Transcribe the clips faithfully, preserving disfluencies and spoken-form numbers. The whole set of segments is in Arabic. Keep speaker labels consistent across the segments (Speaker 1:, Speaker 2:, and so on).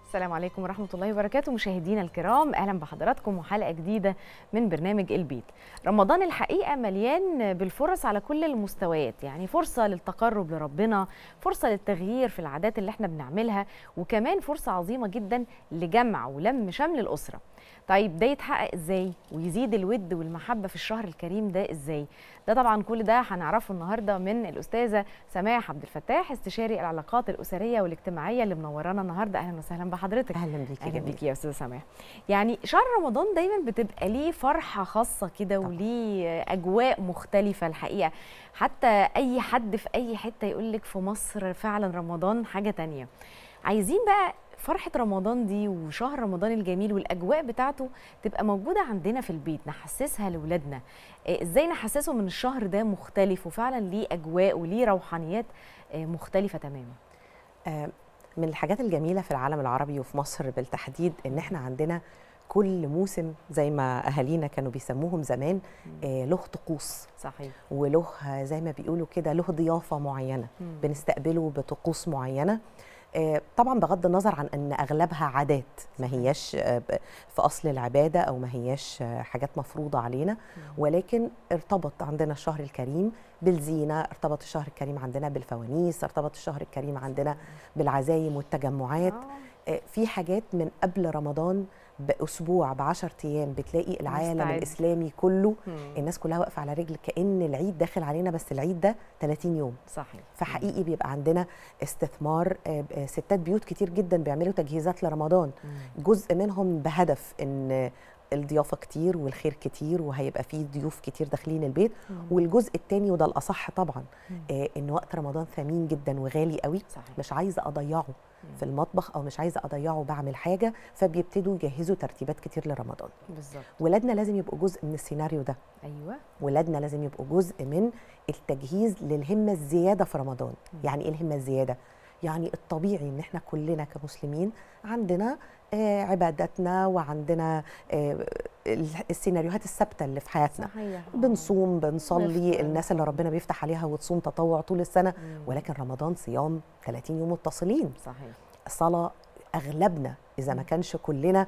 Speaker 1: السلام عليكم ورحمة الله وبركاته. مشاهدينا الكرام، أهلا بحضراتكم وحلقة جديدة من برنامج البيت. رمضان الحقيقة مليان بالفرص على كل المستويات، يعني فرصة للتقرب لربنا، فرصة للتغيير في العادات اللي احنا بنعملها، وكمان فرصة عظيمة جدا لجمع ولم شمل الأسرة. طيب ده يتحقق ازاي ويزيد الود والمحبة في الشهر الكريم ده ازاي؟ ده طبعا كل ده هنعرفه النهارده من الأستاذة سماح عبد الفتاح، استشاري العلاقات الأسرية والاجتماعية اللي منورانا النهارده. أهلا وسهلا بحضرتك.
Speaker 2: اهلا بيكي.
Speaker 1: اهلا بيكي يا استاذه سماح. يعني شهر رمضان دايما بتبقى ليه فرحه خاصه كده وليه اجواء مختلفه الحقيقه، حتى اي حد في اي حته يقول لك في مصر فعلا رمضان حاجه تانية. عايزين بقى فرحه رمضان دي وشهر رمضان الجميل والاجواء بتاعته تبقى موجوده عندنا في البيت، نحسسها لاولادنا. ازاي نحسسهم ان الشهر ده مختلف وفعلا ليه اجواء وليه روحانيات مختلفه تماما؟
Speaker 2: آه من الحاجات الجميلة في العالم العربي وفي مصر بالتحديد إن إحنا عندنا كل موسم زي ما أهالينا كانوا بيسموهم زمان آه له طقوس.
Speaker 1: صحيح.
Speaker 2: وله زي ما بيقولوا كده له ضيافة معينة مم. بنستقبله بطقوس معينة. آه طبعا بغض النظر عن أن أغلبها عادات ما هياش آه في أصل العبادة أو ما هياش آه حاجات مفروضة علينا، مم. ولكن ارتبط عندنا الشهر الكريم بالزينة، ارتبط الشهر الكريم عندنا بالفوانيس، ارتبط الشهر الكريم عندنا بالعزايم والتجمعات. آه في حاجات من قبل رمضان بأسبوع بعشر أيام بتلاقي العالم مستعد. الإسلامي كله مم. الناس كلها واقفة على رجل كأن العيد داخل علينا، بس العيد ده ثلاثين يوم.
Speaker 1: صحيح.
Speaker 2: فحقيقي بيبقى عندنا استثمار. ستات بيوت كتير جدا بيعملوا تجهيزات لرمضان، مم. جزء منهم بهدف ان الضيافه كتير والخير كتير وهيبقى فيه ضيوف كتير داخلين البيت، مم. والجزء الثاني وده الاصح طبعا آه ان وقت رمضان ثمين جدا وغالي قوي. صحيح. مش عايزه اضيعه مم. في المطبخ او مش عايزه اضيعه بعمل حاجه، فبيبتدوا يجهزوا ترتيبات كتير لرمضان.
Speaker 1: بالظبط.
Speaker 2: ولادنا لازم يبقوا جزء من السيناريو ده.
Speaker 1: ايوه.
Speaker 2: ولادنا لازم يبقوا جزء من التجهيز للهمه الزياده في رمضان. مم. يعني ايه الهمه الزياده؟ يعني الطبيعي ان احنا كلنا كمسلمين عندنا آه عباداتنا وعندنا آه السيناريوهات الثابته اللي في حياتنا.
Speaker 1: صحيح.
Speaker 2: بنصوم بنصلي نفطر. الناس اللي ربنا بيفتح عليها وتصوم تطوع طول السنه، مم. ولكن رمضان صيام ثلاثين يوم متصلين.
Speaker 1: صحيح.
Speaker 2: الصلاه اغلبنا اذا ما كانش كلنا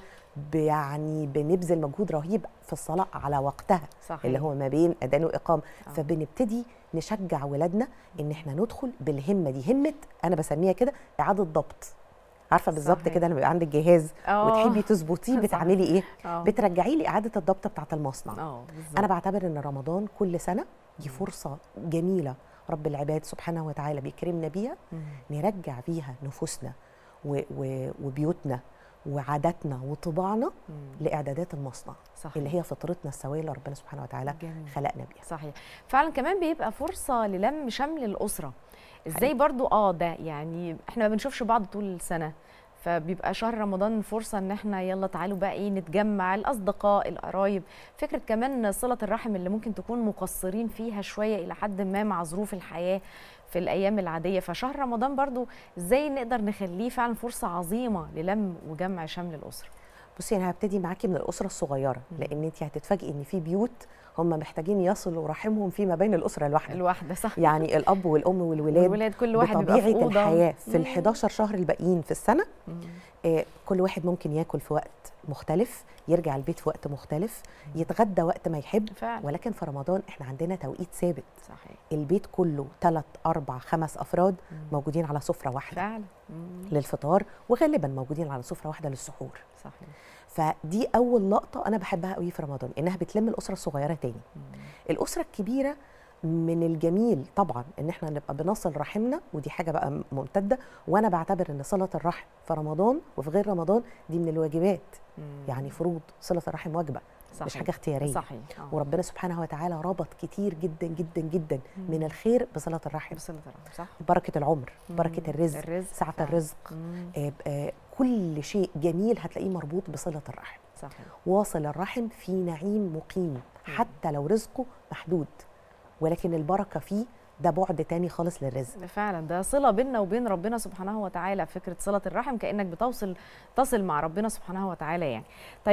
Speaker 2: يعني بنبذل مجهود رهيب في الصلاه على وقتها. صحيح. اللي هو ما بين اذان واقامه. آه. فبنبتدي نشجع ولادنا ان احنا ندخل بالهمه دي، همه انا بسميها كده اعاده ضبط. عارفه بالظبط كده لما يبقى عندك جهاز أوه. وتحبي تظبطيه بتعملي ايه؟ أوه. بترجعي لي اعاده الضبط بتاعه المصنع. انا بعتبر ان رمضان كل سنه دي فرصه جميله رب العباد سبحانه وتعالى بيكرمنا بيها، نرجع بيها نفوسنا وبيوتنا وعاداتنا وطباعنا مم. لاعدادات المصنع. صحيح. اللي هي فطرتنا السويه اللي ربنا سبحانه وتعالى جميل. خلقنا بيها.
Speaker 1: صحيح. فعلا كمان بيبقى فرصه للم شمل الاسره. ازاي برضو اه ده يعني احنا ما بنشوفش بعض طول السنه، فبيبقى شهر رمضان فرصه ان احنا يلا تعالوا بقى ايه نتجمع، الاصدقاء القرايب، فكره كمان صله الرحم اللي ممكن تكون مقصرين فيها شويه الى حد ما مع ظروف الحياه في الايام العاديه. فشهر رمضان برضو ازاي نقدر نخليه فعلا فرصه عظيمه للم وجمع شمل الاسره؟
Speaker 2: بصي انا هبتدي معاكي من الاسره الصغيره، لان انت هتتفاجئي ان في بيوت هم محتاجين يصلوا رحمهم فيما بين الاسره الواحده
Speaker 1: الواحده. صح.
Speaker 2: يعني الاب والام والولاد,
Speaker 1: والولاد كل واحد
Speaker 2: بطبيعه
Speaker 1: بيبقى في
Speaker 2: الحياه في ال حداشر شهر الباقيين في السنه. آه كل واحد ممكن ياكل في وقت مختلف، يرجع البيت في وقت مختلف، يتغدى وقت ما يحب.
Speaker 1: فعلا.
Speaker 2: ولكن في رمضان احنا عندنا توقيت ثابت.
Speaker 1: صحيح.
Speaker 2: البيت كله ثلاث اربع خمس افراد مم. موجودين على سفره واحده.
Speaker 1: فعلا.
Speaker 2: للفطار، وغالبا موجودين على سفره واحده للسحور.
Speaker 1: صحيح.
Speaker 2: فدي اول لقطه انا بحبها قوي في رمضان، انها بتلم الاسره الصغيره تاني. مم. الاسره الكبيره من الجميل طبعا ان احنا نبقى بنصل رحمنا، ودي حاجه بقى ممتده، وانا بعتبر ان صله الرحم في رمضان وفي غير رمضان دي من الواجبات. مم. يعني فروض صله الرحم واجبه. صحيح. مش حاجه اختياريه.
Speaker 1: صحيح. أوه.
Speaker 2: وربنا سبحانه وتعالى ربط كتير جدا جدا جدا مم. من الخير بصله الرحم.
Speaker 1: بصله الرحم. صح.
Speaker 2: بركه العمر، مم. بركه الرزق,
Speaker 1: الرزق.
Speaker 2: سعه الرزق. آه آه كل شيء جميل هتلاقيه مربوط بصله الرحم.
Speaker 1: صحيح.
Speaker 2: واصل الرحم في نعيم مقيم حتى لو رزقه محدود، ولكن البركه فيه ده بعد تاني خالص للرزق.
Speaker 1: فعلا ده صله بيننا وبين ربنا سبحانه وتعالى، فكره صله الرحم كانك بتوصل تصل مع ربنا سبحانه وتعالى يعني. طيب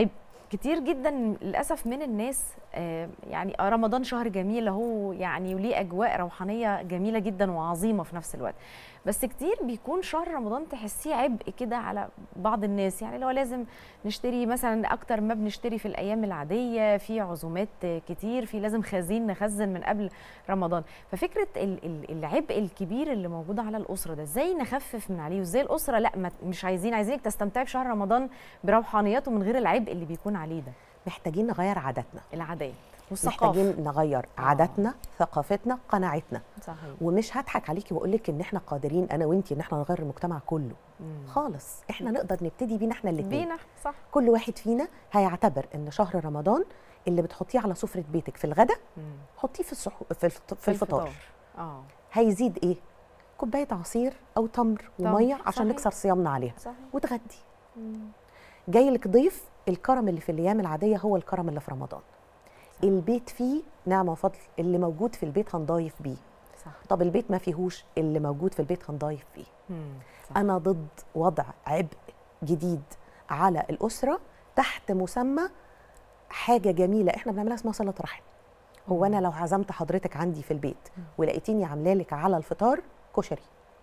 Speaker 1: كتير جدا للاسف من الناس يعني رمضان شهر جميل اهو يعني وليه اجواء روحانيه جميله جدا وعظيمه في نفس الوقت، بس كتير بيكون شهر رمضان تحسيه عبء كده على بعض الناس، يعني لو لازم نشتري مثلا اكتر ما بنشتري في الايام العاديه، في عزومات كتير، في لازم خزين نخزن من قبل رمضان. ففكره العبء الكبير اللي موجود على الاسره ده ازاي نخفف من عليه، وازاي الاسره لا مش عايزين عايزينك تستمتعي بشهر رمضان بروحانياته من غير العبء اللي بيكون عليه ده.
Speaker 2: محتاجين نغير عاداتنا،
Speaker 1: العادات والثقافه،
Speaker 2: محتاجين نغير آه. عاداتنا، ثقافتنا، قناعتنا.
Speaker 1: صحيح.
Speaker 2: ومش هضحك عليكي واقول لك ان احنا قادرين انا وانتي ان احنا نغير المجتمع كله. مم. خالص، احنا نقدر نبتدي بينا احنا الاثنين.
Speaker 1: بينا صح.
Speaker 2: كل واحد فينا هيعتبر ان شهر رمضان اللي بتحطيه على سفره بيتك في الغداء حطيه في السحو... في, الفط... في الفطار. اه هيزيد ايه؟ كوبايه عصير او تمر وميه عشان صحيح. نكسر صيامنا عليها. صحيح. وتغدي. مم. جاي لك ضيف، الكرم اللي في الايام العاديه هو الكرم اللي في رمضان. صح. البيت فيه نعمه وفضل، اللي موجود في البيت هنضايف بيه. صح. طب البيت ما فيهوش، اللي موجود في البيت هنضايف بيه. انا ضد وضع عبء جديد على الاسره تحت مسمى حاجه جميله احنا بنعملها اسمها صله رحم. هو انا لو عزمت حضرتك عندي في البيت ولقيتيني عامله لك على الفطار كشري،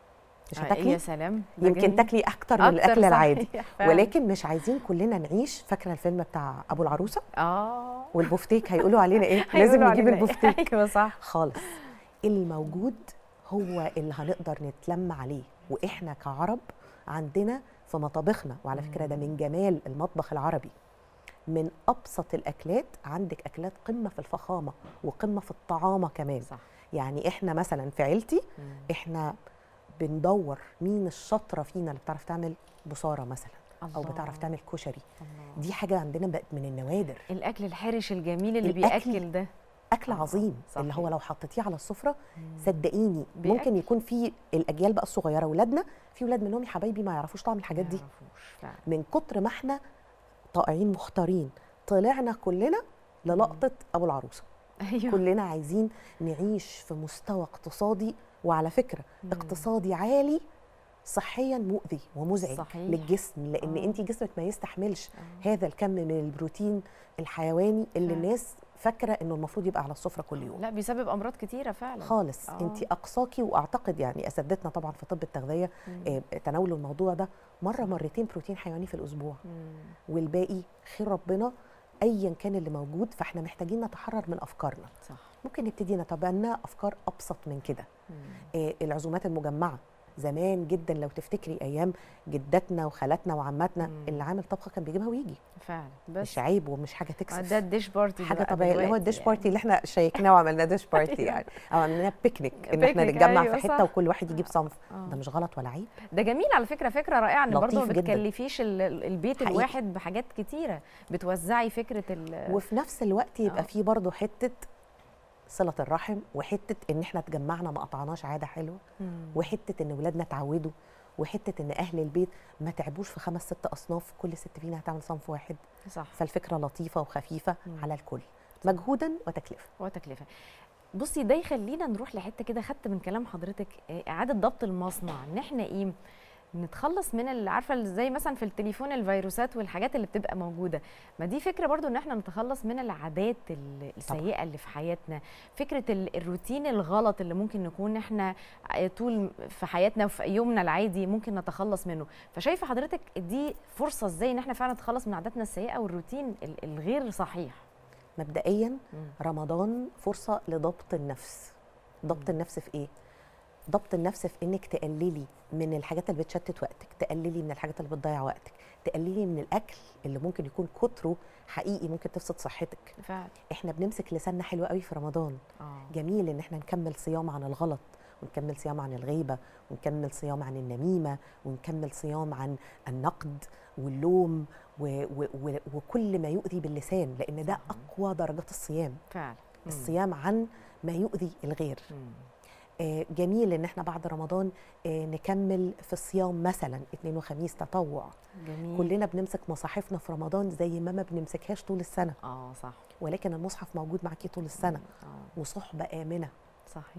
Speaker 2: مش هتاكلي؟
Speaker 1: يا سلام،
Speaker 2: يمكن تاكلي اكتر من الاكل العادي، ولكن مش عايزين كلنا نعيش. فاكره الفيلم بتاع ابو العروسه؟
Speaker 1: اه
Speaker 2: والبوفتيك هيقولوا علينا ايه؟ لازم نجيب البوفتيك.
Speaker 1: ايوه صح
Speaker 2: خالص. الموجود هو اللي هنقدر نتلم عليه، واحنا كعرب عندنا في مطابخنا، وعلى فكره ده من جمال المطبخ العربي، من ابسط الاكلات عندك اكلات قمه في الفخامه وقمه في الطعامه كمان. صح. يعني احنا مثلا في عيلتي احنا بندور مين الشاطره فينا اللي بتعرف تعمل بصاره مثلا، الله. او بتعرف تعمل كشري. الله. دي حاجه عندنا بقت من النوادر.
Speaker 1: الاكل الحرش الجميل اللي بياكل ده
Speaker 2: اكل عظيم. صحيح. اللي هو لو حطيتيه على السفره صدقيني ممكن أكل. يكون في الاجيال بقى الصغيره، اولادنا في اولاد منهم يا حبايبي ما يعرفوش طعم الحاجات دي، من كتر ما احنا طائعين مختارين. طلعنا كلنا للقطه ابو العروسه. أيوه. كلنا عايزين نعيش في مستوى اقتصادي، وعلى فكره مم. اقتصادي عالي، صحيا مؤذي ومزعج. صحيح. للجسم، لان انت جسمك ما يستحملش آه. هذا الكم من البروتين الحيواني اللي فعلا. الناس فاكره انه المفروض يبقى على السفره كل يوم.
Speaker 1: لا، بيسبب امراض كتيره فعلا
Speaker 2: خالص. آه. انت اقصاكي، واعتقد يعني اساتذتنا طبعا في طب التغذيه آه تناولوا الموضوع ده مره مرتين بروتين حيواني في الاسبوع. مم. والباقي خير ربنا ايا كان اللي موجود. فاحنا محتاجين نتحرر من افكارنا. صح. ممكن نبتدي نتبنى افكار ابسط من كده. آه العزومات المجمعه زمان جدا، لو تفتكري ايام جداتنا وخالاتنا وعماتنا، مم. اللي عامل طبخه كان بيجيبها ويجي
Speaker 1: فعلا،
Speaker 2: بس مش عيب ومش حاجه تكسف.
Speaker 1: ده الديش بارتي،
Speaker 2: حاجه طبيعيه، اللي هو الديش بارتي يعني. اللي احنا شيكناه وعملناه ديش بارتي يعني، او عملناه بيكنيك، ان احنا نتجمع أيوة في حته صح. وكل واحد يجيب صنف. آه. ده مش غلط ولا عيب،
Speaker 1: ده جميل على فكره، فكره رائعه ان برضه ما بتكلفيش البيت حقيقي. الواحد بحاجات كتيره، بتوزعي فكره ال
Speaker 2: وفي نفس الوقت يبقى آه. في برضه حته صلة الرحم، وحتة ان احنا اتجمعنا ما قطعناش عادة حلوة، مم. وحتة ان ولادنا اتعودوا، وحتة ان اهل البيت ما تعبوش في خمس ست اصناف، كل ست فينا هتعمل صنف واحد. صح. فالفكرة لطيفة وخفيفة مم. على الكل، مجهودا وتكلفة.
Speaker 1: وتكلفة. بصي، ده يخلينا نروح لحتة كده، خدت من كلام حضرتك اعادة ضبط المصنع، ان احنا ايه نتخلص من اللي عارفه زي مثلا في التليفون الفيروسات والحاجات اللي بتبقى موجوده. ما دي فكره برضو ان احنا نتخلص من العادات السيئه اللي في حياتنا، فكره الروتين الغلط اللي ممكن نكون احنا طول في حياتنا وفي يومنا العادي ممكن نتخلص منه. فشايفه حضرتك دي فرصه ازاي ان احنا فعلا نتخلص من عاداتنا السيئه والروتين الغير صحيح؟
Speaker 2: مبدئيا مم. رمضان فرصه لضبط النفس. ضبط النفس في ايه؟ ضبط النفس في انك تقللي من الحاجات اللي بتشتت وقتك، تقللي من الحاجات اللي بتضيع وقتك، تقللي من الاكل اللي ممكن يكون كتره حقيقي ممكن تفسد صحتك.
Speaker 1: فعلا.
Speaker 2: احنا بنمسك لساننا حلو قوي في رمضان. آه. جميل ان احنا نكمل صيام عن الغلط، ونكمل صيام عن الغيبه، ونكمل صيام عن النميمه، ونكمل صيام عن النقد واللوم و و و وكل ما يؤذي باللسان، لان ده اقوى درجات الصيام.
Speaker 1: فعلا.
Speaker 2: الصيام عن ما يؤذي الغير. مم. آه جميل ان احنا بعد رمضان آه نكمل في الصيام مثلا اثنين وخميس تطوع.
Speaker 1: جميل.
Speaker 2: كلنا بنمسك مصاحفنا في رمضان زي ما ما بنمسكهاش طول السنه.
Speaker 1: اه صح.
Speaker 2: ولكن المصحف موجود معاكي طول السنه. آه. وصحبه امنه.
Speaker 1: صحيح.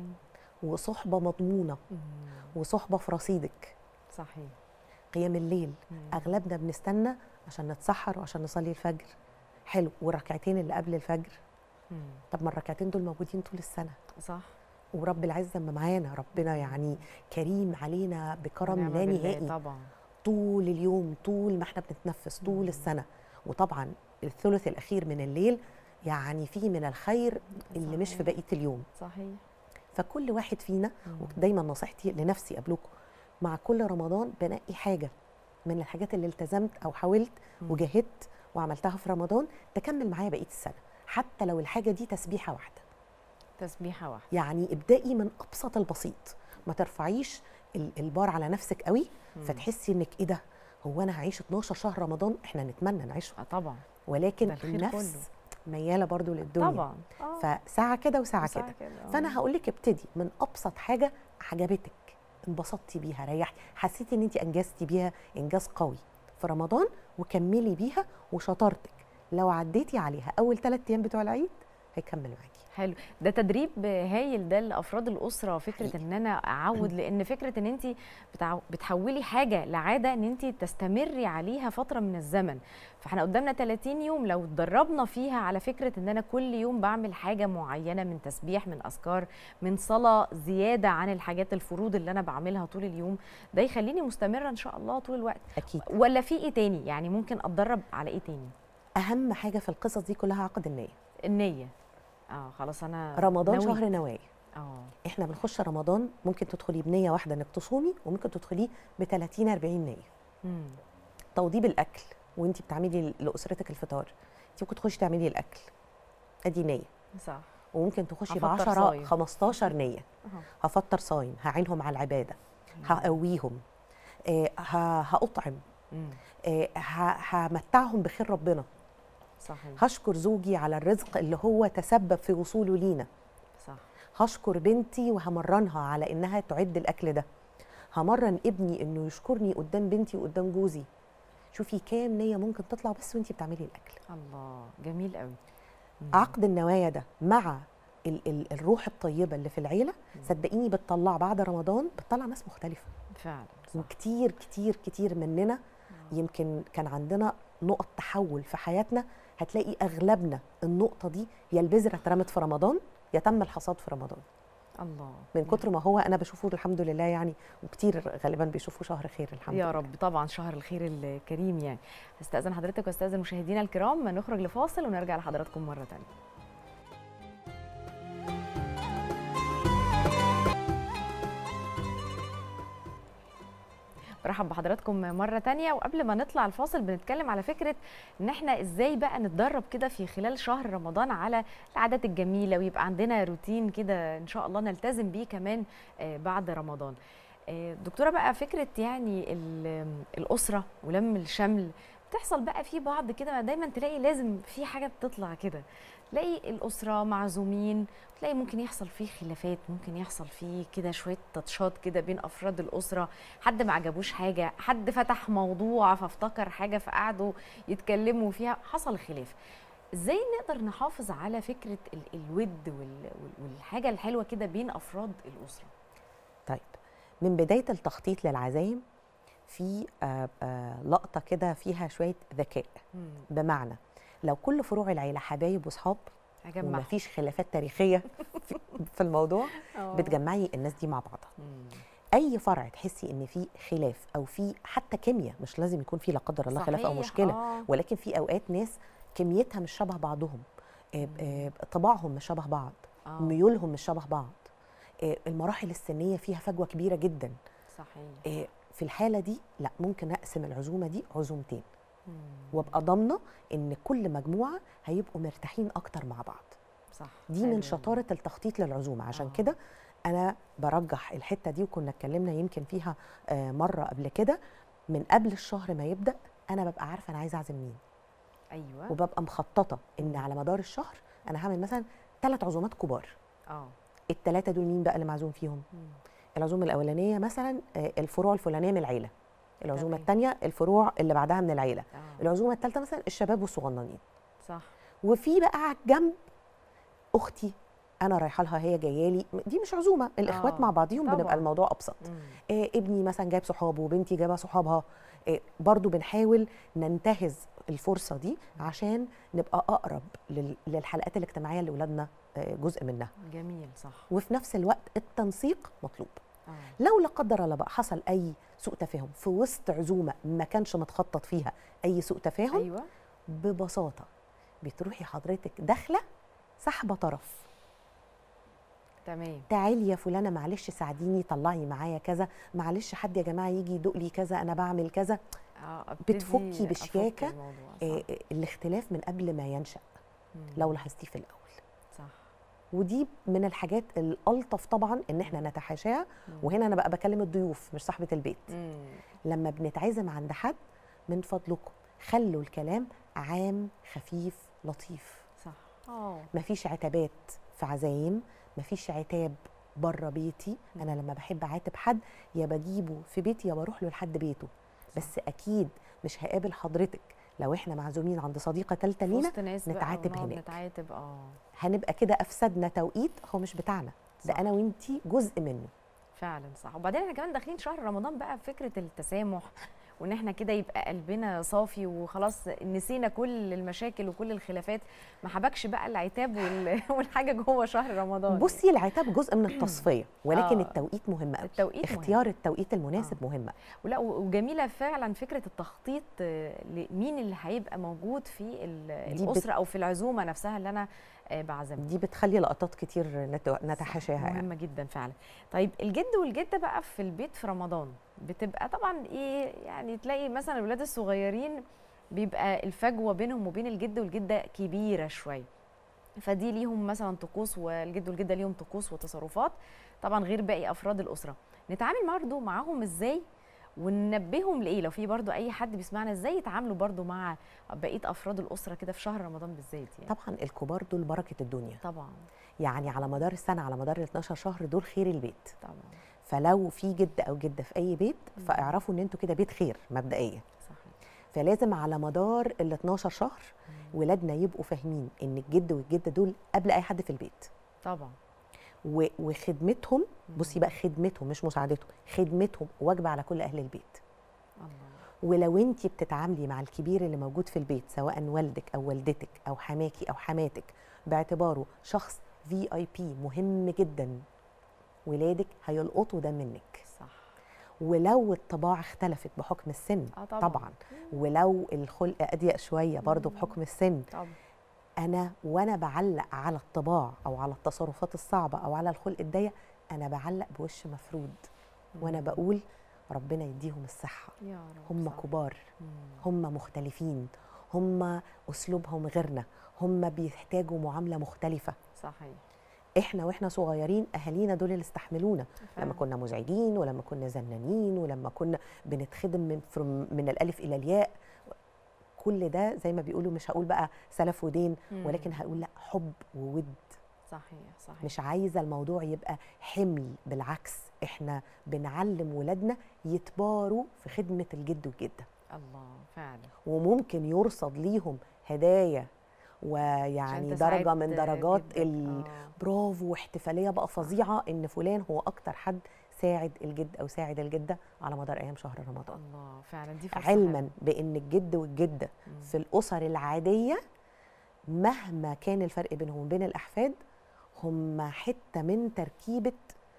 Speaker 2: وصحبه مضمونه. مم. وصحبه في رصيدك.
Speaker 1: صحيح.
Speaker 2: قيام الليل. مم. اغلبنا بنستنى عشان نتسحر وعشان نصلي الفجر. حلو، والركعتين اللي قبل الفجر.
Speaker 1: مم.
Speaker 2: طب ما الركعتين دول موجودين طول السنه.
Speaker 1: صح.
Speaker 2: ورب العزه ما معانا، ربنا يعني كريم علينا بكرم
Speaker 1: ونعم
Speaker 2: لا
Speaker 1: بالله
Speaker 2: نهائي
Speaker 1: طبعا.
Speaker 2: طول اليوم، طول ما احنا بنتنفس، طول
Speaker 1: مم.
Speaker 2: السنه. وطبعا الثلث الاخير من الليل يعني فيه من الخير اللي
Speaker 1: صحيح.
Speaker 2: مش في بقيه اليوم.
Speaker 1: صحيح.
Speaker 2: فكل واحد فينا،
Speaker 1: مم.
Speaker 2: ودايما نصيحتي لنفسي قبلكم، مع كل رمضان بنقي حاجه من الحاجات اللي التزمت او حاولت
Speaker 1: مم.
Speaker 2: وجاهدت وعملتها في رمضان تكمل معايا بقيه السنه، حتى لو الحاجه دي تسبيحه واحده.
Speaker 1: تسبيحه واحده.
Speaker 2: يعني ابدأي من ابسط البسيط، ما ترفعيش ال- البار على نفسك قوي
Speaker 1: مم.
Speaker 2: فتحسي انك ايه ده، هو انا هعيش اتناشر شهر رمضان؟ احنا نتمنى نعيشه
Speaker 1: اه طبعا.
Speaker 2: ولكن
Speaker 1: ده الخير
Speaker 2: النفس مياله برضو للدنيا.
Speaker 1: طبعا. آه.
Speaker 2: فساعه كده وساعه
Speaker 1: وساعة
Speaker 2: كده.
Speaker 1: كده، آه.
Speaker 2: فانا هقول لك ابتدي من ابسط حاجه عجبتك، انبسطتي بيها، ريحتي، حسيتي ان انت انجزتي بيها انجاز قوي في رمضان، وكملي بيها وشطارتك لو عديتي عليها اول ثلاث ايام بتوع العيد هيكمل معاكي.
Speaker 1: حلو، ده تدريب هايل ده لافراد الاسره، فكره
Speaker 2: حقيقي.
Speaker 1: ان انا اعود، لان فكره ان انت بتعو... بتحولي حاجه لعاده ان انت تستمري عليها فتره من الزمن. فاحنا قدامنا ثلاثين يوم لو اتدربنا فيها على فكره ان انا كل يوم بعمل حاجه معينه من تسبيح، من اذكار، من صلاه زياده عن الحاجات الفروض اللي انا بعملها طول اليوم، ده يخليني مستمره ان شاء الله طول الوقت.
Speaker 2: اكيد.
Speaker 1: ولا في ايه تاني؟ يعني ممكن اتدرب على ايه تاني؟
Speaker 2: اهم حاجه في القصص دي كلها عقد النيه.
Speaker 1: النيه. اه خلاص انا
Speaker 2: رمضان
Speaker 1: نويت.
Speaker 2: شهر نوايا.
Speaker 1: اه
Speaker 2: احنا بنخش رمضان ممكن تدخلي بنيه واحده انك تصومي، وممكن تدخليه ب ثلاثين أربعين نيه.
Speaker 1: امم
Speaker 2: توضيب الاكل وانت بتعملي لاسرتك الفطار، انت ممكن تخشي تعملي الاكل، ادي نيه.
Speaker 1: صح.
Speaker 2: وممكن تخشي ب
Speaker 1: هفطر
Speaker 2: عشرة
Speaker 1: صايم.
Speaker 2: خمستاشر نيه.
Speaker 1: أهو.
Speaker 2: هفطر صايم، هعينهم على العباده، هقويهم، آه، ه- هاطعم،
Speaker 1: مم.
Speaker 2: آه، ه- همتعهم بخير ربنا،
Speaker 1: صحيح.
Speaker 2: هشكر زوجي على الرزق اللي هو تسبب في وصوله لينا،
Speaker 1: صح.
Speaker 2: هشكر بنتي وهمرنها على انها تعد الاكل ده، همرن ابني انه يشكرني قدام بنتي وقدام جوزي. شوفي كام نيه ممكن تطلع بس وانتي بتعملي الاكل.
Speaker 1: الله، جميل قوي. مم.
Speaker 2: عقد النوايا ده مع ال ال الروح الطيبه اللي في العيله، صدقيني بتطلع بعد رمضان بتطلع ناس مختلفه
Speaker 1: فعلا. صح.
Speaker 2: كتير كتير كتير مننا. يمكن كان عندنا نقط تحول في حياتنا، هتلاقي اغلبنا النقطه دي يا البذره اترمت في رمضان يا تم الحصاد في رمضان.
Speaker 1: الله.
Speaker 2: من كتر ما هو انا بشوفه الحمد لله يعني، وكتير غالبا بيشوفوا شهر خير الحمد
Speaker 1: يا
Speaker 2: لله.
Speaker 1: رب طبعا شهر الخير الكريم. يعني استاذن حضرتك واستاذن مشاهدينا الكرام، نخرج لفاصل ونرجع لحضراتكم مره ثانيه. برحب بحضراتكم مرة تانية. وقبل ما نطلع الفاصل بنتكلم على فكرة ان احنا ازاي بقى نتدرب كده في خلال شهر رمضان على العادات الجميلة، ويبقى عندنا روتين كده ان شاء الله نلتزم بيه كمان بعد رمضان. دكتورة بقى، فكرة يعني الأسرة ولم الشمل بتحصل بقى في بعض كده، دايما تلاقي لازم في حاجة بتطلع كده، تلاقي الأسرة معزومين، تلاقي ممكن يحصل فيه خلافات، ممكن يحصل فيه كده شوية تاتشات كده بين أفراد الأسرة، حد ما عجبوش حاجة، حد فتح موضوع فافتكر حاجة فقعدوا يتكلموا فيها، حصل خلاف. ازاي نقدر نحافظ على فكرة الود والحاجة الحلوة كده بين أفراد الأسرة؟
Speaker 2: طيب، من بداية التخطيط للعزايم في آه آه لقطة كده فيها شوية ذكاء. مم. بمعنى لو كل فروع العيلة حبايب وصحاب ومفيش خلافات تاريخية في الموضوع، أوه. بتجمعي الناس دي مع بعضها. مم. أي فرع تحسي إن في خلاف أو في حتى كيمياء، مش لازم يكون في لا قدر الله خلاف أو مشكلة، أوه. ولكن في أوقات ناس كميتها مش شبه بعضهم، آه آه طباعهم مش شبه بعض، أوه. ميولهم مش شبه بعض، المراحل السنيه فيها فجوه كبيره جدا.
Speaker 1: صحيح.
Speaker 2: في الحاله دي لا، ممكن اقسم العزومه دي عزومتين، وابقى ضامنه ان كل مجموعه هيبقوا مرتاحين اكتر مع بعض.
Speaker 1: صح.
Speaker 2: دي من شطاره التخطيط للعزومه. عشان آه. كده انا برجح الحته دي، وكنا اتكلمنا يمكن فيها مره قبل كده. من قبل الشهر ما يبدا انا ببقى عارفه انا عايزه اعزم مين.
Speaker 1: ايوه.
Speaker 2: وببقى مخططه ان على مدار الشهر انا هعمل مثلا ثلاث عزومات كبار.
Speaker 1: اه
Speaker 2: الثلاثه دول مين بقى اللي معزوم فيهم؟ مم. العزومه الاولانيه مثلا الفروع الفلانيه من العيله، العزومه الثانيه الفروع اللي بعدها من العيله، آه. العزومه الثالثه مثلا الشباب والصغننين.
Speaker 1: صح.
Speaker 2: وفي بقى على الجنب اختي انا رايحه لها هي جايه لي، دي مش عزومه، الاخوات آه. مع بعضيهم طبعا. بنبقى الموضوع ابسط. آه ابني مثلا جايب صحابه وبنتي جايبه صحابها، آه برضو بنحاول ننتهز الفرصه دي عشان نبقى اقرب للحلقات الاجتماعيه اللي ولادنا آه جزء منها.
Speaker 1: جميل، صح.
Speaker 2: وفي نفس الوقت التنسيق مطلوب. آه. لو لا قدر الله بقى حصل اي سوء تفاهم في وسط عزومه ما كانش متخطط فيها اي سوء تفاهم،
Speaker 1: أيوة.
Speaker 2: ببساطه بتروحي حضرتك داخله سحبه طرف،
Speaker 1: تمام،
Speaker 2: تعالي يا فلانه معلش ساعديني طلعي معايا كذا، معلش حد يا جماعه يجي يدوق لي كذا، انا بعمل كذا.
Speaker 1: آه
Speaker 2: بتفكي بشياكه آه الاختلاف من قبل ما ينشأ. مم. لو لاحظتيه في الاول،
Speaker 1: صح.
Speaker 2: ودي من الحاجات الالطف طبعا ان احنا نتحاشاها. وهنا انا بقى بكلم الضيوف مش صاحبه البيت. مم. لما بنتعزم عند حد، من فضلكم خلوا الكلام عام خفيف لطيف.
Speaker 1: صح. اه
Speaker 2: مفيش عتابات في عزايم، مفيش عتاب بره بيتي. مم. انا لما بحب اعاتب حد يا بجيبه في بيتي يا بروح له لحد بيته. صح. بس اكيد مش هقابل حضرتك لو احنا معزومين عند صديقه ثالثه لينا نتعاتب هناك.
Speaker 1: نتعاتب اه
Speaker 2: هنبقى كده افسدنا توقيت هو مش بتاعنا، ده انا وانتي جزء منه.
Speaker 1: فعلا صح. وبعدين احنا كمان داخلين شهر رمضان بقى، فكره التسامح وان احنا كده يبقى قلبنا صافي وخلاص نسينا كل المشاكل وكل الخلافات، ما حبكش بقى العتاب والحاجه جوه شهر رمضان.
Speaker 2: بصي العتاب جزء من التصفيه، ولكن آه. التوقيت مهم قوي.
Speaker 1: التوقيت
Speaker 2: اختيار
Speaker 1: مهم.
Speaker 2: التوقيت المناسب آه. مهم.
Speaker 1: ولا وجميله فعلا فكره التخطيط لمين اللي هيبقى موجود في الاسره او في العزومه نفسها اللي انا بعزمها.
Speaker 2: دي بتخلي لقطات كتير نتحاشاها
Speaker 1: مهمه
Speaker 2: يعني.
Speaker 1: جدا فعلا. طيب الجد والجده بقى في البيت في رمضان بتبقى طبعا ايه يعني، تلاقي مثلا الولاد الصغيرين بيبقى الفجوه بينهم وبين الجد والجده كبيره شويه، فدي ليهم مثلا طقوس والجد والجده ليهم طقوس وتصرفات طبعا غير باقي افراد الاسره. نتعامل برضو معاهم ازاي وننبههم لايه؟ لو في برضو اي حد بيسمعنا ازاي يتعاملوا برضو مع بقيه افراد الاسره كده في شهر رمضان بالذات يعني؟
Speaker 2: طبعا الكبار دول بركه الدنيا
Speaker 1: طبعا،
Speaker 2: يعني على مدار السنه على مدار ال اتناشر شهر دول خير البيت
Speaker 1: طبعا.
Speaker 2: فلو في جد او جده في اي بيت فاعرفوا ان انتوا كده بيت خير مبدئيا.
Speaker 1: صحيح.
Speaker 2: فلازم على مدار ال اتناشر شهر ولادنا يبقوا فاهمين ان الجد والجده دول قبل اي حد في البيت
Speaker 1: طبعا،
Speaker 2: وخدمتهم. بصي بقى خدمتهم مش مساعدتهم، خدمتهم واجبه على كل اهل البيت.
Speaker 1: الله.
Speaker 2: ولو انت بتتعاملي مع الكبير اللي موجود في البيت سواء والدك او والدتك او حماكي او حماتك باعتباره شخص في اي بي مهم جدا، ولادك هيلقطوا ده منك.
Speaker 1: صح.
Speaker 2: ولو الطباع اختلفت بحكم السن
Speaker 1: آه طبعا.
Speaker 2: طبعا ولو الخلق اضيق شويه برضه بحكم السن
Speaker 1: طبعا.
Speaker 2: انا وانا بعلق على الطباع او على التصرفات الصعبه او على الخلق الضيق انا بعلق بوش مفرود. مم. وانا بقول ربنا يديهم الصحه،
Speaker 1: يا رب.
Speaker 2: هم
Speaker 1: صح.
Speaker 2: كبار.
Speaker 1: مم.
Speaker 2: هم مختلفين، هم اسلوبهم غيرنا، هم بيحتاجوا معامله مختلفه.
Speaker 1: صحيح.
Speaker 2: احنا واحنا صغيرين اهالينا دول اللي استحملونا لما كنا مزعجين ولما كنا زنانين ولما كنا بنتخدم من من الالف الى الياء. كل ده زي ما بيقولوا مش هقول بقى سلف ودين، ولكن هقول لا حب وود.
Speaker 1: صحيح صحيح.
Speaker 2: مش عايزه الموضوع يبقى حمل، بالعكس احنا بنعلم ولادنا يتباروا في خدمه الجد والجده.
Speaker 1: الله، فعلا.
Speaker 2: وممكن يرصد ليهم هدايا ويعني درجه من درجات البرافو واحتفاليه بقى فظيعه ان فلان هو اكتر حد ساعد الجد او ساعد الجده على مدار ايام شهر رمضان.
Speaker 1: الله، فعلا دي فرصه
Speaker 2: علما
Speaker 1: حلوة.
Speaker 2: بان الجد والجده مم. في الاسر العاديه مهما كان الفرق بينهم وبين الاحفاد هم حته من تركيبه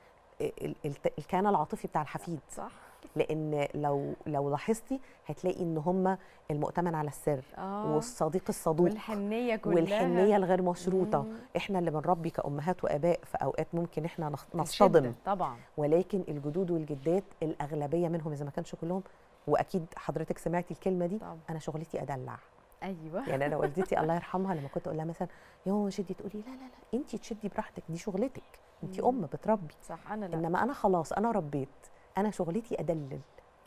Speaker 2: الكيان العاطفي بتاع الحفيد.
Speaker 1: صح.
Speaker 2: لان لو لو لاحظتي هتلاقي ان هم المؤتمن على السر
Speaker 1: آه.
Speaker 2: والصديق الصدوق
Speaker 1: والحنيه كلها
Speaker 2: والحنيه الغير مشروطه. مم. احنا اللي بنربي كامهات واباء في اوقات ممكن احنا نصطدم
Speaker 1: طبعا،
Speaker 2: ولكن الجدود والجدات الاغلبيه منهم اذا ما كانش كلهم، واكيد حضرتك سمعتي الكلمه دي طبعا. انا شغلتي ادلع.
Speaker 1: ايوه.
Speaker 2: يعني انا والدتي الله يرحمها لما كنت اقول لها مثلا يوم شدي تقولي لا لا لا انت تشدي براحتك دي شغلتك، انت ام بتربي.
Speaker 1: صح. انا لا.
Speaker 2: انما انا خلاص انا ربيت، انا شغلتي ادلل.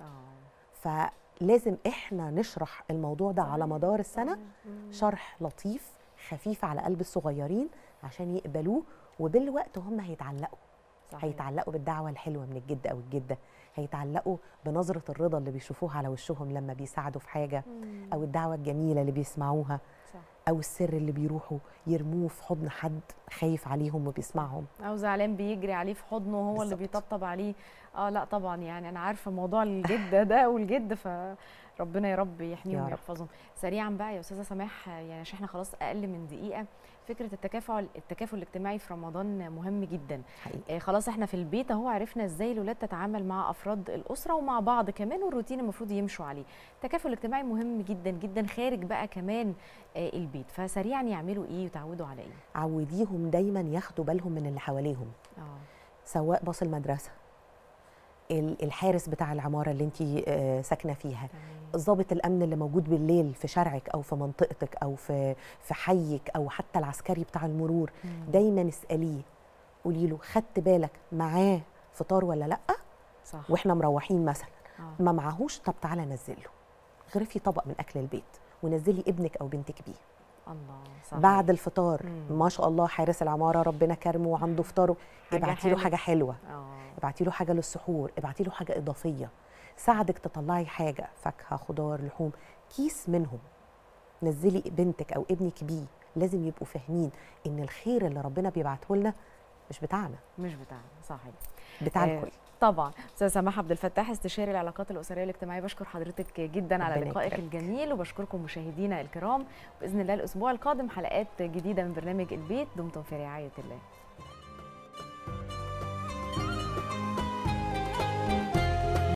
Speaker 1: اه
Speaker 2: فلازم احنا نشرح الموضوع ده على مدار السنه شرح لطيف خفيف على قلب الصغيرين عشان يقبلوه، وبالوقت هم هيتعلقوا. صحيح. هيتعلقوا بالدعوه الحلوه من الجد او الجده، هيتعلقوا بنظره الرضا اللي بيشوفوها على وشهم لما بيساعدوا في حاجه، او الدعوه الجميله اللي بيسمعوها، صح. او السر اللي بيروحوا يرموه في حضن حد خايف عليهم وبيسمعهم،
Speaker 1: او زعلان بيجري عليه في حضنه وهو بالزبط. اللي بيطبطب عليه. اه لا طبعا، يعني انا عارفه موضوع الجد ده والجد، فربنا يا رب يحميهم ويحفظهم. سريعا بقى يا استاذه سماح، يعني عشان احنا خلاص اقل من دقيقه، فكره التكافل التكافل الاجتماعي في رمضان مهم جدا. آه خلاص احنا في البيت اهو عرفنا ازاي الولاد تتعامل مع افراد الاسره ومع بعض كمان، والروتين المفروض يمشوا عليه. التكافل الاجتماعي مهم جدا جدا خارج بقى كمان آه البيت، فسريعا يعملوا ايه ويتعودوا على ايه؟
Speaker 2: عوديهم دايما ياخدوا بالهم من اللي حواليهم. اه سواء باص المدرسه، الحارس بتاع العماره اللي انت ساكنه فيها، ضابط الامن اللي موجود بالليل في شارعك او في منطقتك او في في حيك، او حتى العسكري بتاع المرور. مم. دايما اساليه، قولي له خدت بالك معاه فطار ولا لا؟ صح. واحنا مروحين مثلا آه. ما معهوش، طب تعالى نزله، غرفي طبق من اكل البيت ونزلي ابنك او بنتك بيه.
Speaker 1: الله صحيح.
Speaker 2: بعد الفطار مم. ما شاء الله حارس العماره ربنا كرمه وعنده فطاره، ابعتي له حاجه حلوه، ابعتي له حاجه للسحور، ابعتي له حاجه اضافيه، ساعدك تطلعي حاجه فاكهه خضار لحوم، كيس منهم نزلي بنتك او ابنك بيه. لازم يبقوا فاهمين ان الخير اللي ربنا بيبعته لنا مش بتاعنا،
Speaker 1: مش بتاعنا، صحيح،
Speaker 2: بتاع الكل.
Speaker 1: آه طبعا. استاذه سماح عبد الفتاح، استشاري العلاقات الاسريه والاجتماعيه، بشكر حضرتك جدا على لقائك الجميل، وبشكركم مشاهدينا الكرام. باذن الله الاسبوع القادم حلقات جديده من برنامج البيت، دمتم في رعايه الله.